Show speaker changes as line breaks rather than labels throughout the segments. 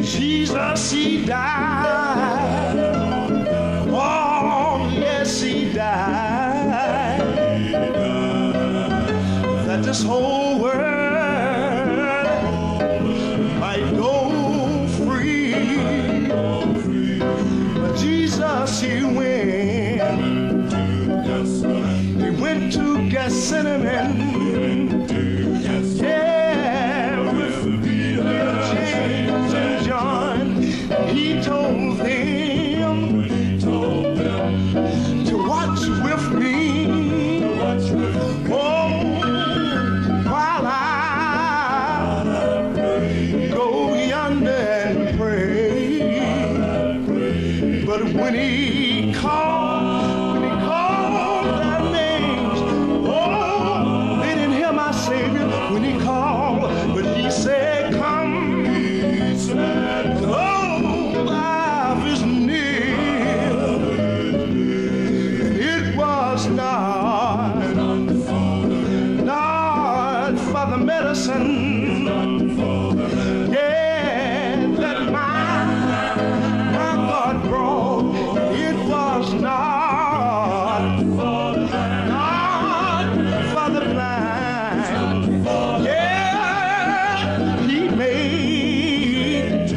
Jesus, he died. Oh, yes, he died. That this whole world might go free. But Jesus, he went to Gethsemane. Yeah, with Peter, James, and John. He told them to watch with me. Oh, while I go yonder and pray. But when he called their names, oh, they didn't hear my Savior when he called, but he said, come. He said, oh, life is near. It was not for the medicine, yeah, that my God brought. It was not for the blind, yeah, he made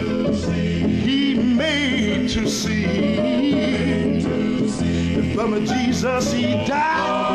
to see. From Jesus he died.